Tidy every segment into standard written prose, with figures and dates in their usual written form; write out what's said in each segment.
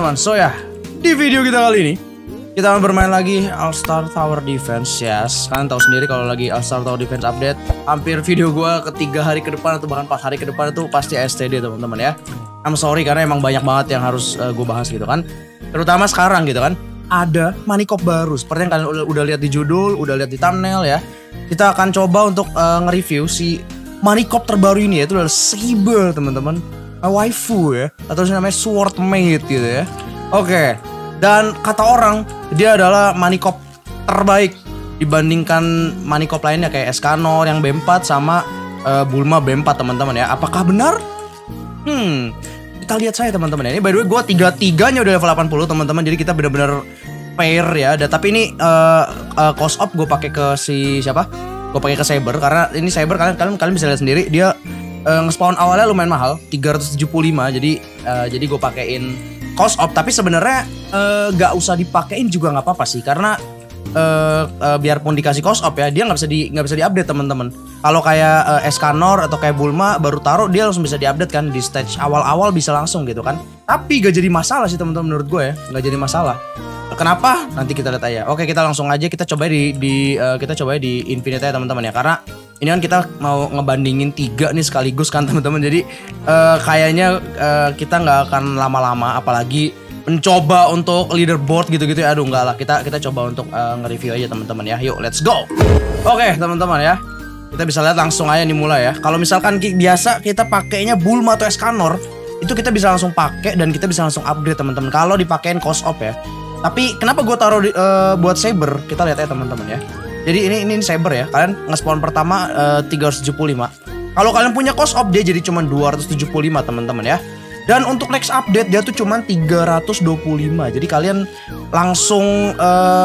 teman-teman. So ya, di video kita kali ini kita akan bermain lagi All Star Tower Defense. Yes, kalian tahu sendiri kalau lagi All Star Tower Defense update, hampir video gua ke 3 hari ke depan atau bahkan 4 hari ke depan itu pasti STD teman-teman ya. I'm sorry karena emang banyak banget yang harus gue bahas gitu kan. Terutama sekarang gitu kan. Ada Manikop baru seperti yang kalian udah lihat di judul, udah lihat di thumbnail ya. Kita akan coba untuk nge-review si Manikop terbaru ini, yaitu adalah Saber teman-teman. Waifu ya, atau namanya Sword Mate gitu ya. Oke. Dan kata orang dia adalah Manikop terbaik dibandingkan Manikop lainnya kayak Escanor yang B4 sama Bulma B4 teman-teman ya. Apakah benar? Kita lihat saya teman-teman ya. Ini by the way gue tiga-tiganya udah level 80 teman-teman. Jadi kita benar-benar pair ya. Tapi ini cost op gue pakai ke si siapa? Gue pakai ke Saber karena ini Saber kalian bisa lihat sendiri dia nge-spawn awalnya lumayan mahal 375. Jadi gue pakein cost op, tapi sebenarnya gak usah dipakein juga nggak apa-apa sih karena biarpun dikasih cost op ya dia nggak bisa diupdate teman-teman. Kalau kayak Escanor atau kayak Bulma baru taruh dia langsung bisa diupdate kan di stage awal-awal bisa langsung gitu kan. Tapi gak jadi masalah sih teman-teman menurut gue ya, nggak jadi masalah. Kenapa? Nanti kita lihat aja. Oke, kita langsung aja kita coba di Infinite ya teman-teman ya, karena ini kan kita mau ngebandingin 3 nih sekaligus kan teman-teman. Jadi kayaknya kita nggak akan lama-lama, apalagi mencoba untuk leaderboard gitu-gitu ya. Aduh enggak lah, kita coba untuk nge-review aja teman-teman ya. Yuk let's go. Oke teman-teman ya, kita bisa lihat langsung aja nih mulai ya. Kalau misalkan biasa kita pakainya Bulma atau Escanor, itu kita bisa langsung pakai dan kita bisa langsung upgrade teman-teman kalau dipakein cost op ya. Tapi kenapa gue taruh buat Saber? Kita lihat ya teman-teman ya. Jadi ini Saber ya. Kalian nge-spawn pertama 375. Kalau kalian punya cost op dia jadi cuma 275 teman-teman ya. Dan untuk next update dia tuh cuma 325. Jadi kalian langsung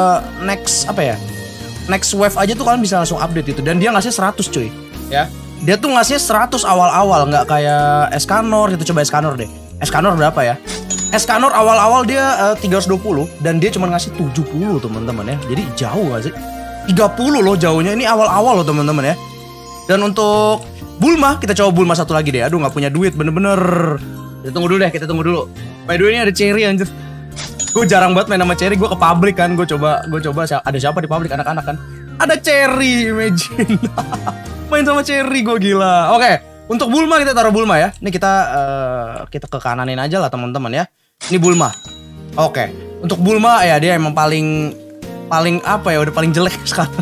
next apa ya? Next wave aja tuh kalian bisa langsung update itu. Dan dia ngasih 100 cuy ya. Dia tuh ngasih 100 awal-awal, nggak kayak Escanor. Kita coba Escanor deh. Escanor berapa ya? Escanor awal-awal dia 320 dan dia cuma ngasih 70 teman-teman ya. Jadi jauh gak sih? 30 loh jauhnya, ini awal-awal loh teman-teman ya. Dan untuk Bulma, kita coba Bulma satu lagi deh. Aduh nggak punya duit bener-bener. Kita tunggu dulu. By the way ini ada Cherry anjir. Gue jarang banget main sama Cherry, gue ke pabrik kan. Gue coba ada siapa di pabrik, anak-anak kan. Ada Cherry, imagine. Main sama Cherry gue gila. Oke, untuk Bulma kita taruh Bulma ya. Ini kita ke kananin aja lah teman-teman ya. Ini Bulma. Oke, untuk Bulma ya dia emang paling apa ya, udah paling jelek sekarang.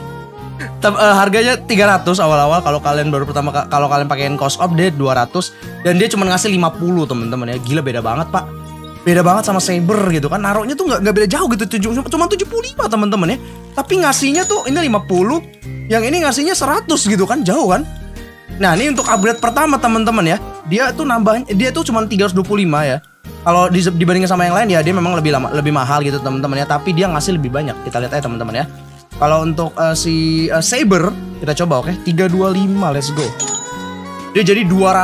Harganya 300 awal-awal kalau kalian kalau kalian pakein cost op dia 200 dan dia cuma ngasih 50 teman-teman ya. Gila beda banget, Pak. Beda banget sama Saber gitu kan. Naruhnya tuh nggak beda jauh gitu, cuma 75 teman-teman ya. Tapi ngasihnya tuh ini 50, yang ini ngasihnya 100 gitu kan, jauh kan. Nah, ini untuk upgrade pertama teman-teman ya. Dia tuh dia tuh cuma 325 ya. Kalau dibandingin sama yang lain ya dia memang lebih mahal gitu teman-teman ya, tapi dia ngasih lebih banyak. Kita lihat aja teman-teman ya. Kalau untuk si Saber kita coba oke, 325 let's go. Dia jadi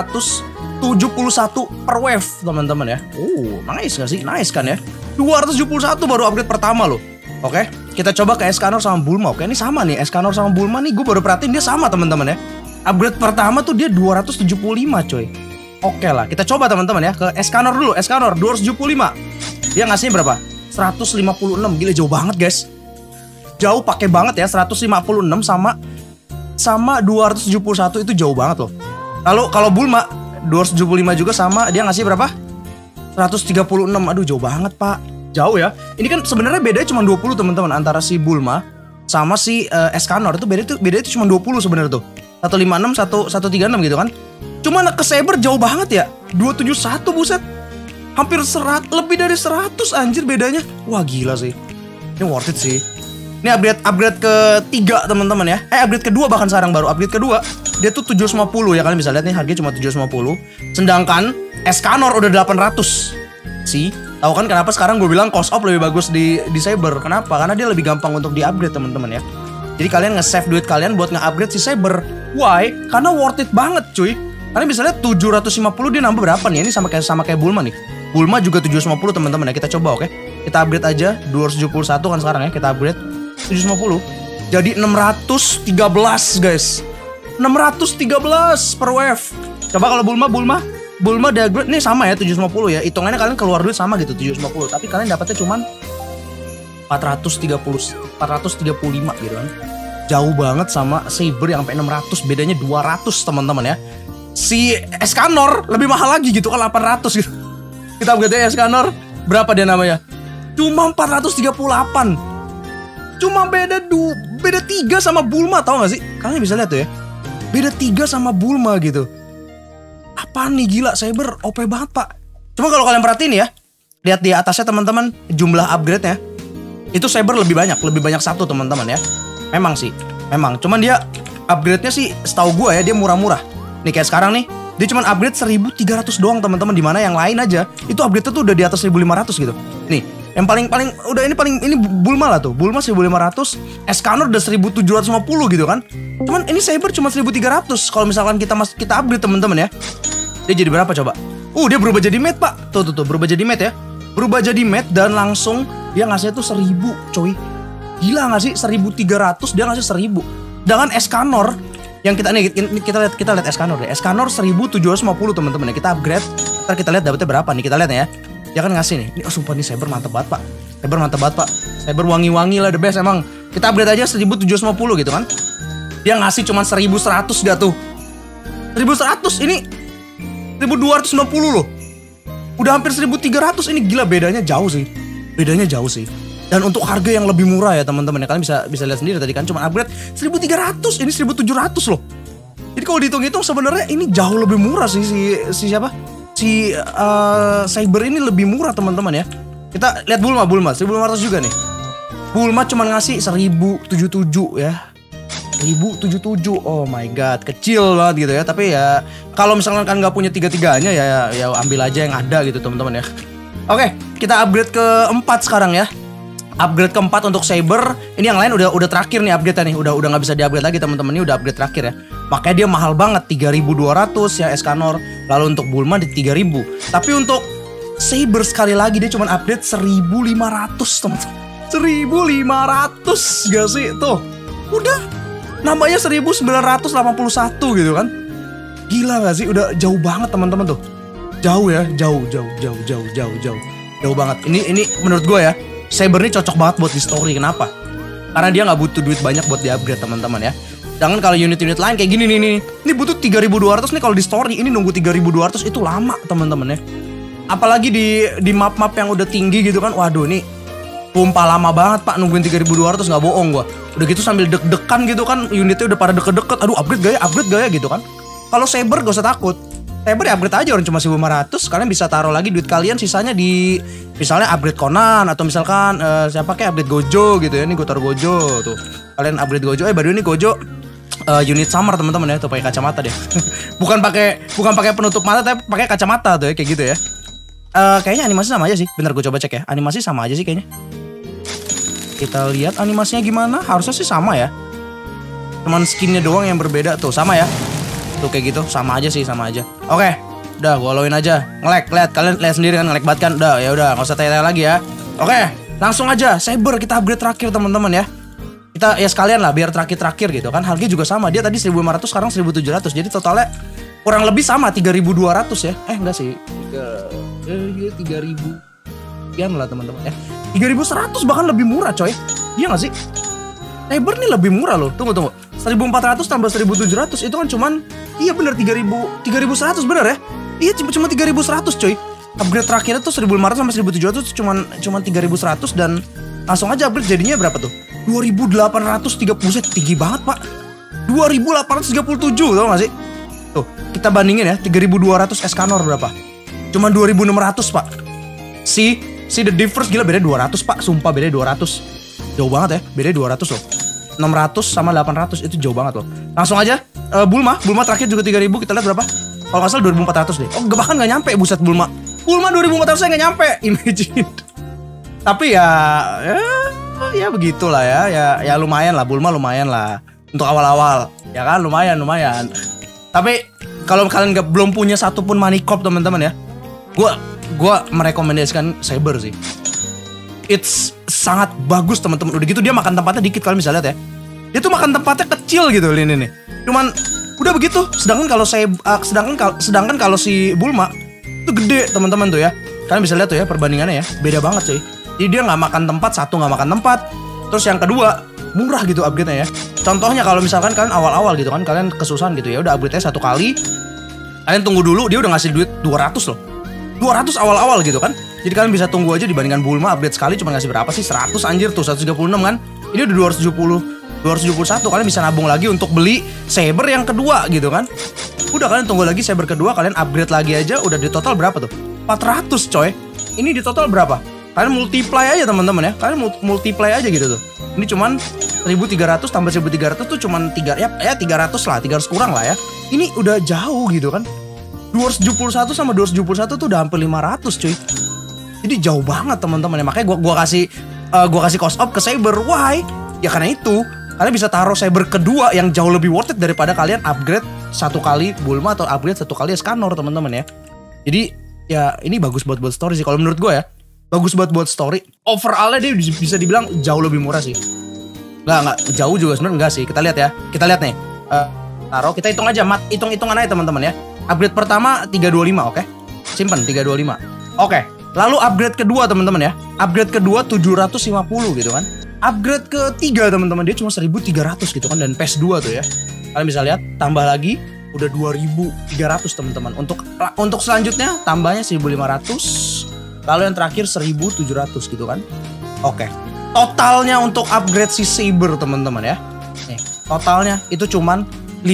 271 per wave teman-teman ya. Nice gak sih? Nice kan ya. 271 baru upgrade pertama loh. Oke, kita coba ke Escanor sama Bulma. Oke, ini sama nih Escanor sama Bulma nih, gue baru perhatiin dia sama teman-teman ya. Upgrade pertama tuh dia 275 coy. Oke lah, kita coba teman-teman ya ke Escanor dulu. Escanor 275. Dia ngasihnya berapa? 156. Gila jauh banget guys. Jauh pakai banget ya. 156 sama 271 itu jauh banget loh. Lalu kalau Bulma 275 juga sama, dia ngasih berapa? 136. Aduh jauh banget, Pak. Jauh ya. Ini kan sebenarnya bedanya cuma 20 teman-teman antara si Bulma sama si Escanor. Itu bedanya cuma 20 sebenarnya tuh. 156 136 gitu kan. Cuma ke Saber jauh banget ya. 271 buset. Hampir lebih dari 100 anjir bedanya. Wah gila sih. Ini worth it sih. Ini upgrade ketiga teman-teman ya. Upgrade kedua bahkan sekarang baru upgrade kedua. Dia tuh 750 ya, kalian bisa lihat nih harganya cuma 750. Sedangkan Escanor udah 800. Sih, tahu kan kenapa sekarang gue bilang cost op lebih bagus di Saber? Kenapa? Karena dia lebih gampang untuk di-upgrade teman-teman ya. Jadi kalian nge-save duit kalian buat nge-upgrade si Saber. Why? Karena worth it banget cuy. Kalian bisa lihat 750 dia nambah berapa nih? Ini sama kayak Bulma nih. Bulma juga 750 teman-teman ya. Kita coba oke. Kita upgrade aja 271 kan sekarang ya. Kita upgrade 750. Jadi 613 guys. 613 per wave. Coba kalau Bulma Bulma di upgrade nih sama ya 750 ya. Hitungannya kalian keluar duit sama gitu 750, tapi kalian dapatnya cuman 435 gitu kan. Jauh banget sama Saber yang sampai 600, bedanya 200 teman-teman ya. Si Escanor lebih mahal lagi gitu kan 800 gitu. Kita upgrade ya Escanor. Berapa dia namanya? Cuma 438. Cuma beda 3 sama Bulma, tau gak sih? Kalian bisa lihat tuh ya. Beda 3 sama Bulma gitu. Apa nih gila, Saber OP banget pak. Cuma kalau kalian perhatiin ya, lihat di atasnya teman-teman jumlah upgrade-nya. Itu Saber lebih banyak satu teman-teman ya. Memang sih, memang. Cuman dia upgrade-nya sih setahu gue ya dia murah-murah. Nih kayak sekarang nih, dia cuma upgrade 1300 doang teman-teman, dimana yang lain aja itu upgrade-nya tuh udah di atas 1500 gitu. Nih, yang paling udah ini Bulma lah tuh. Bulma 1500, Escanor udah 1750 gitu kan. Cuman ini Saber cuma 1300. Kalau misalkan kita upgrade teman-teman ya. Dia jadi berapa coba? Dia berubah jadi mate, Pak. Tuh berubah jadi mate ya. Berubah jadi mate dan langsung dia ngasih tuh 1000, coy. Gila gak sih? 1300 dia ngasih 1000. Dengan Escanor yang kita lihat Escanor deh. Escanor 1750 teman-teman ya. Kita upgrade. Ntar kita lihat dapetnya berapa nih. Kita lihat ya. Dia kan ngasih nih. Ini sumpah nih Saber mantep banget, Pak. Saber mantep banget, Pak. Saber wangi-wangi lah, the best emang. Kita upgrade aja 1750 gitu kan. Dia ngasih cuma 1100 gak tuh? 1100 ini 1290 loh. Udah hampir 1300. Ini gila, bedanya jauh sih. Dan untuk harga yang lebih murah ya teman-teman ya. Kalian bisa lihat sendiri tadi kan cuma upgrade 1300, ini 1700 loh. Jadi kalau dihitung-hitung sebenarnya ini jauh lebih murah sih si siapa? Si Saber ini lebih murah teman-teman ya. Kita lihat Bulma 1500 juga nih. Bulma cuma ngasih 1077 ya. 1077. Oh my god, kecil banget gitu ya. Tapi ya kalau misalkan kan nggak punya tiga-tiganya ya ambil aja yang ada gitu teman-teman ya. Oke, kita upgrade ke 4 sekarang ya. Upgrade keempat untuk Saber. Ini yang lain udah terakhir nih upgrade-nya nih. Udah nggak bisa di-upgrade lagi teman-teman. Ini udah upgrade terakhir ya. Makanya dia mahal banget 3200 ya Escanor. Lalu untuk Bulma di 3000. Tapi untuk Saber sekali lagi dia cuma upgrade 1500 teman-teman. 1500 gak sih? Tuh. Udah nambahnya 1981 gitu kan. Gila gak sih? Udah jauh banget teman-teman tuh. Jauh ya, jauh banget. Ini menurut gue ya, Saber ini cocok banget buat di story. Kenapa? Karena dia nggak butuh duit banyak buat di upgrade teman-teman ya. Jangan kalau unit-unit lain kayak gini nih. Ini butuh 3200 nih kalau di story. Ini nunggu 3200 itu lama teman-teman ya. Apalagi di map-map yang udah tinggi gitu kan. Waduh nih sumpah lama banget pak nungguin 3200, nggak bohong gua. Udah gitu sambil deg-degan gitu kan, unitnya udah pada deket-deket. Aduh upgrade gaya gitu kan. Kalau Saber gak usah takut. Saber ya upgrade aja, orang cuma 1500. Kalian bisa taruh lagi duit kalian sisanya di misalnya upgrade Conan atau misalkan siapa kayak upgrade Gojo gitu ya. Ini gue taruh Gojo tuh. Kalian upgrade Gojo. By the way ini Gojo unit summer teman-teman ya, tuh pakai kacamata deh. bukan pakai penutup mata tapi pakai kacamata tuh ya, kayak gitu ya. Kayaknya animasi sama aja sih. Bentar gue coba cek ya. Animasi sama aja sih kayaknya. Kita lihat animasinya gimana. Harusnya sih sama ya. Cuman skinnya doang yang berbeda tuh, sama ya. Tuh kayak gitu, sama aja sih, sama aja. Oke, udah gue lowin aja. Nge-lag, lihat kalian lihat sendiri kan, nge-lag banget kan. Udah, ya udah, nggak usah tanya-tanya lagi ya. Oke, langsung aja Saber kita upgrade terakhir teman-teman ya. Kita ya sekalian lah biar terakhir gitu kan. Harganya juga sama. Dia tadi 1500 sekarang 1700. Jadi totalnya kurang lebih sama 3200 ya. Enggak sih. 3000 sekian lah teman-teman ya. 3100 bahkan lebih murah coy. Iya gak sih? Saber nih lebih murah loh. Tunggu 1400 tambah 1700 itu kan cuman, iya bener 3100 bener ya. Iya cuma 3100 coy. Upgrade terakhirnya tuh 1500 sampai 1700 cuman 3100 dan langsung aja upgrade jadinya berapa tuh? 2830. Tinggi banget pak. 2837 tau gak sih? Tuh kita bandingin ya. 3200 Escanor berapa? Cuma 2600 pak. Si the difference gila, beda 200 pak. Sumpah beda 200. Jauh banget ya, beda 200 loh. 600 sama 800 itu jauh banget loh. Langsung aja Bulma terakhir juga 3000. Kita lihat berapa. Kalau nggak salah 2400 deh. Oh bahkan nggak nyampe, buset. Bulma 2400 saya nggak nyampe. Imagine. Tapi ya begitulah ya lumayan lah. Bulma lumayan lah untuk awal-awal ya kan, lumayan. Tapi kalau kalian belum punya satupun money corp teman-teman ya, gue merekomendasikan Saber sih. It's sangat bagus teman-teman. Udah gitu dia makan tempatnya dikit, kalian bisa lihat ya. Dia tuh makan tempatnya kecil gitu ini nih. Cuman Udah begitu. Sedangkan kalau si Bulma itu gede teman-teman tuh ya. Kalian bisa lihat tuh ya perbandingannya ya. Beda banget cuy. Jadi dia nggak makan tempat, satu nggak makan tempat. Terus yang kedua murah gitu upgrade-nya ya. Contohnya kalau misalkan kalian awal-awal gitu kan, kalian kesusahan gitu ya, udah upgrade-nya satu kali. Kalian tunggu dulu, dia udah ngasih duit 200 loh. 200 awal-awal gitu kan. Jadi kalian bisa tunggu aja dibandingkan Bulma upgrade sekali cuma ngasih berapa sih? 100 anjir tuh, 136 kan. Ini udah 271. Kalian bisa nabung lagi untuk beli saber yang kedua gitu kan. Udah kalian tunggu lagi saber kedua, kalian upgrade lagi aja udah di total berapa tuh? 400 coy. Ini di total berapa? Kalian multiply aja teman-teman ya. Kalian multiply aja gitu tuh. Ini cuman 1300 tambah 1300 tuh cuman 300 lah, 300 kurang lah ya. Ini udah jauh gitu kan. 271 sama 271 tuh udah hampir 500 cuy. Jadi jauh banget teman-teman ya. Makanya gua kasih cost up ke saber. Why? Ya karena itu kalian bisa taruh saber kedua yang jauh lebih worth it daripada kalian upgrade satu kali Bulma atau upgrade satu kali Escanor teman-teman ya. Jadi ya ini bagus buat story sih kalau menurut gue ya. Bagus buat story. Overallnya dia bisa dibilang jauh lebih murah sih. Nggak jauh juga sebenarnya enggak sih. Kita lihat ya. Kita lihat nih. Taruh kita hitung aja, hitung-hitungan aja teman-teman ya. Upgrade pertama 325, oke? Simpen 325. Oke. Lalu upgrade kedua teman-teman ya. Upgrade kedua 750 gitu kan. Upgrade ketiga teman-teman dia cuma 1300 gitu kan, dan PES 2 tuh ya. Kalian bisa lihat tambah lagi udah 2300 teman-teman. Untuk selanjutnya tambahnya 1500. Lalu yang terakhir 1700 gitu kan. Oke. Totalnya untuk upgrade si saber teman-teman ya. Nih, totalnya itu cuman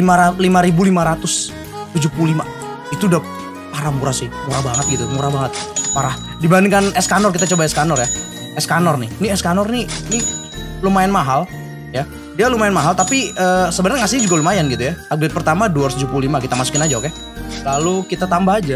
5.575. Itu udah parah murah sih. Murah banget gitu, murah banget. Parah. Dibandingkan Escanor, kita coba Escanor ya. Escanor nih. Ini Escanor nih lumayan mahal ya. Dia lumayan mahal tapi sebenarnya ngasihnya juga lumayan gitu ya. Upgrade pertama 275, kita masukin aja oke. Lalu kita tambah aja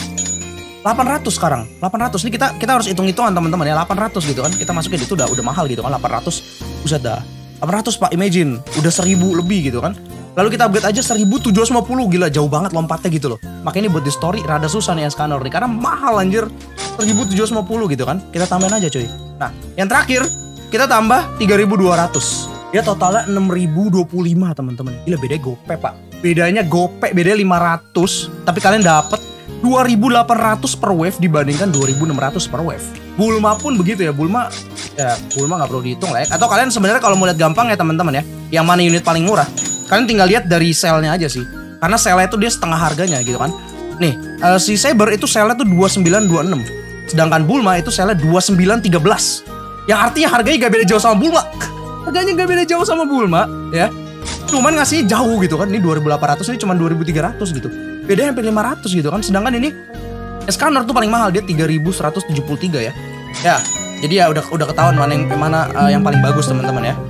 800 sekarang. 800 ini kita harus hitung-hitungan teman-teman ya. 800 gitu kan. Kita masukin itu udah mahal gitu kan 800. Buset dah. 800 Pak, imagine udah 1000 lebih gitu kan. Lalu kita upgrade aja 1750, gila jauh banget lompatnya gitu loh. Makanya ini buat di story rada susah nih Escanor nih karena mahal anjir. 1750 gitu kan. Kita tambahin aja cuy. Nah, yang terakhir kita tambah 3200. Dia totalnya 6025 teman-teman. Gila bedanya gope Pak. Bedanya gope, bedanya 500, tapi kalian dapet 2800 per wave dibandingkan 2600 per wave. Bulma pun begitu ya. Bulma nggak perlu dihitung lah ya. Atau kalian sebenarnya kalau mau lihat gampang ya teman-teman ya, yang mana unit paling murah, kalian tinggal lihat dari sale-nya aja sih. Karena sale-nya itu dia setengah harganya gitu kan. Nih, si Saber itu sale-nya tuh 2926. Sedangkan Bulma itu sale-nya 2913. Yang artinya harganya gak beda jauh sama Bulma. Harganya gak beda jauh sama Bulma ya. Cuman ngasih jauh gitu kan. Ini 2800, ini cuma 2300 gitu. Bedanya hampir 500 gitu kan. Sedangkan ini Escanor tuh paling mahal, dia 3173 ya. Ya, jadi ya udah ketahuan mana yang paling bagus teman-teman ya.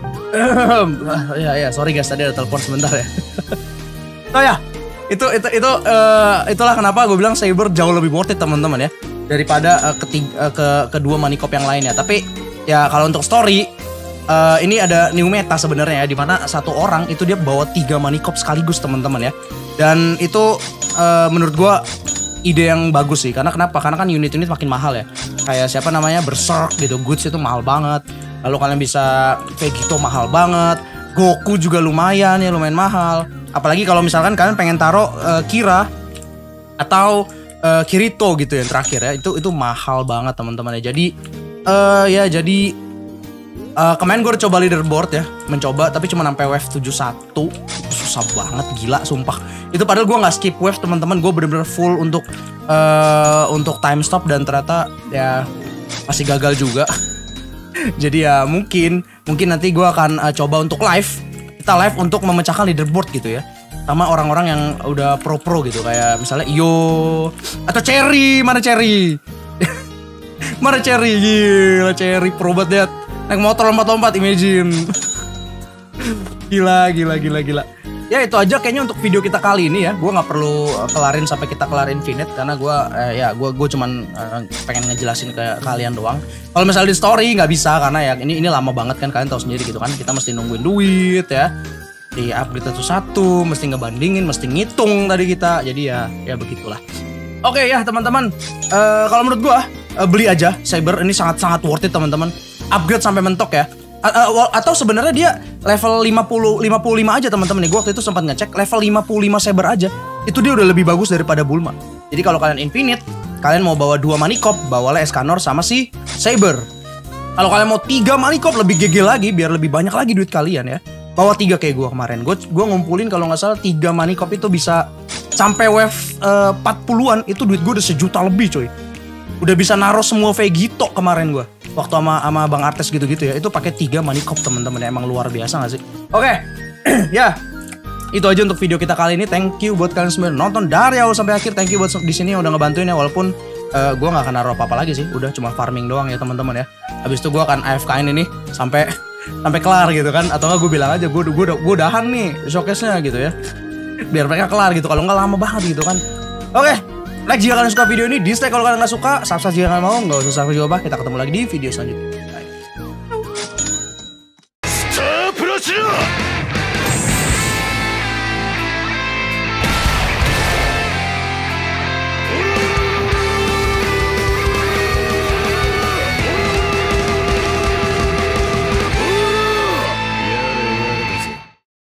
Ya sorry guys, tadi ada telepon sebentar ya. Oh ya, itulah kenapa gue bilang Saber jauh lebih worth it teman-teman ya daripada kedua manikop yang lainnya. Tapi ya kalau untuk story ini ada new meta sebenarnya ya, dimana satu orang itu dia bawa 3 manikop sekaligus teman-teman ya. Dan itu menurut gue ide yang bagus sih. Karena kenapa? Karena kan unit-unit makin mahal ya. Kayak siapa namanya Berserk gitu, Goods itu mahal banget. Lalu kalian bisa Vegito mahal banget. Goku juga lumayan mahal. Apalagi kalau misalkan kalian pengen taruh Kira atau Kirito gitu yang terakhir ya. Itu mahal banget teman-teman ya. Jadi kemarin gue udah coba leaderboard ya, mencoba tapi cuma sampai wave 71. Itu susah banget, gila sumpah. Itu padahal gue nggak skip wave teman-teman, gue bener-bener full untuk time stop dan ternyata ya masih gagal juga. Jadi ya mungkin nanti gue akan coba untuk kita live untuk memecahkan leaderboard gitu ya, sama orang-orang yang udah pro gitu, kayak misalnya Iyo atau Cherry. Mana Cherry? Mana Cherry? Gila Cherry pro banget, naik motor lompat-lompat, imagine. Gila. Ya itu aja kayaknya untuk video kita kali ini ya. Gue nggak perlu kelarin sampai kita kelarin Infinite karena gue cuman pengen ngejelasin ke kalian doang. Kalau misalnya di story nggak bisa karena ya ini lama banget kan, kalian tahu sendiri gitu kan. Kita mesti nungguin duit ya. Di upgrade satu, mesti ngebandingin, mesti ngitung tadi kita. Jadi ya begitulah. Oke ya teman-teman. Kalau menurut gue beli aja Saber, ini sangat worth it teman-teman. Upgrade sampai mentok ya. Atau sebenarnya dia level 55 aja teman-teman nih. Gue waktu itu sempat ngecek level 55 saber aja. Itu dia udah lebih bagus daripada Bulma. Jadi kalau kalian infinite, kalian mau bawa 2 manikop, bawalah Escanor sama si Saber. Kalau kalian mau 3 manikop lebih GG lagi biar lebih banyak lagi duit kalian ya. Bawa 3 kayak gue kemarin. Gue ngumpulin kalau nggak salah 3 manikop itu bisa sampai wave 40-an. Itu duit gue udah 1 juta lebih coy. Udah bisa naruh semua Vegito kemarin gue. Waktu sama Bang Artes gitu-gitu ya. Itu pakai 3 manikop teman-teman ya. Emang luar biasa gak sih? Oke. Ya. Itu aja untuk video kita kali ini. Thank you buat kalian semua nonton dari awal sampai akhir. Thank you buat di sini udah ngebantuin ya. Walaupun gue gak akan naruh apa-apa lagi sih. Udah cuma farming doang ya teman-teman ya. Habis itu gue akan AFK-in ini sampai kelar gitu kan. Atau enggak gue bilang aja gue udahan nih showcase-nya gitu ya. Biar mereka kelar gitu. Kalau nggak lama banget gitu kan. Oke. Like jika kalian suka video ini, dislike kalau kalian nggak suka, subscribe jika kalian mau, nggak usah subscribe juga. Kita ketemu lagi di video selanjutnya.